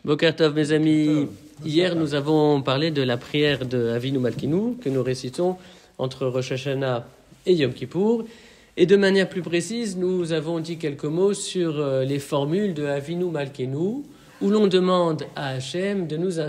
Boker Tov, mes amis. Hier, nous avons parlé de la prière de Avinu Malkeinu que nous récitons entre Rosh Hashanah et Yom Kippour. Et de manière plus précise, nous avons dit quelques mots sur les formules de Avinu Malkeinu où l'on demande à Hachem de nous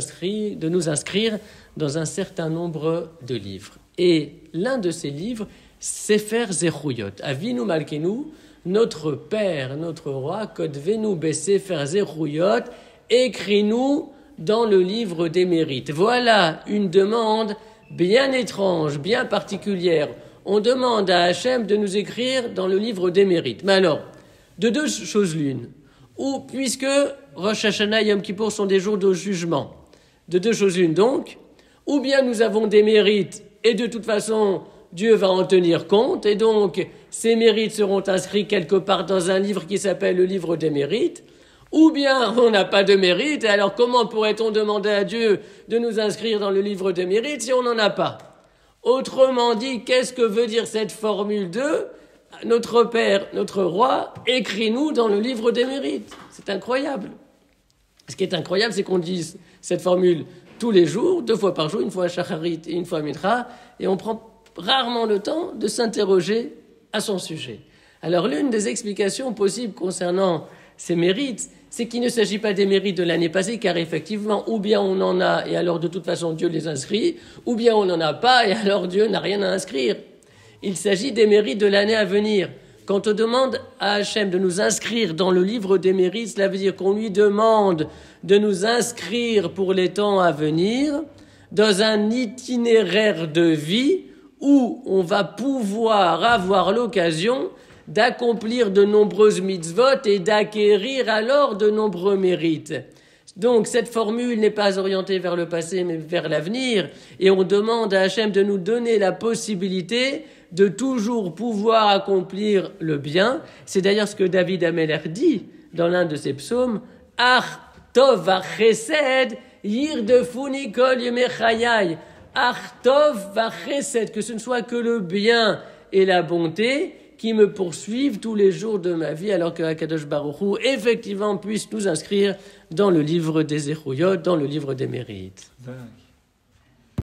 inscrire dans un certain nombre de livres. Et l'un de ces livres, Sefer Zechuyot. Avinu Malkeinu, notre Père, notre Roi, Kodvenu Besefer Zechuyot, écris-nous dans le livre des mérites. Voilà une demande bien étrange, bien particulière. On demande à Hachem de nous écrire dans le livre des mérites. Mais alors, de deux choses l'une, ou puisque Rosh Hashanah et Yom Kippour sont des jours de jugement, de deux choses l'une donc, ou bien nous avons des mérites et de toute façon Dieu va en tenir compte et donc ces mérites seront inscrits quelque part dans un livre qui s'appelle le livre des mérites, ou bien on n'a pas de mérite, et alors comment pourrait-on demander à Dieu de nous inscrire dans le livre des mérites si on n'en a pas? Autrement dit, qu'est-ce que veut dire cette formule de notre Père, notre Roi, écris-nous dans le livre des mérites? C'est incroyable. Ce qui est incroyable, c'est qu'on dise cette formule tous les jours, 2 fois par jour, une fois à Shacharit et une fois à Mitra, et on prend rarement le temps de s'interroger à son sujet. Alors l'une des explications possibles concernant ces mérites, c'est qu'il ne s'agit pas des mérites de l'année passée, car effectivement, ou bien on en a, et alors de toute façon Dieu les inscrit, ou bien on n'en a pas, et alors Dieu n'a rien à inscrire. Il s'agit des mérites de l'année à venir. Quand on demande à Hachem de nous inscrire dans le livre des mérites, cela veut dire qu'on lui demande de nous inscrire pour les temps à venir dans un itinéraire de vie où on va pouvoir avoir l'occasion d'accomplir de nombreuses mitzvot et d'acquérir alors de nombreux mérites. Donc cette formule n'est pas orientée vers le passé mais vers l'avenir, et on demande à Hachem de nous donner la possibilité de toujours pouvoir accomplir le bien. C'est d'ailleurs ce que David Ameler dit dans l'un de ses psaumes, Ach tov vachesed yirdefuni kol yemei chayai. Ach tov vachesed, que ce ne soit que le bien et la bonté qui me poursuivent tous les jours de ma vie, alors que Akadosh Baruch Hu, effectivement, puisse nous inscrire dans le livre des Zechuyot, dans le livre des mérites.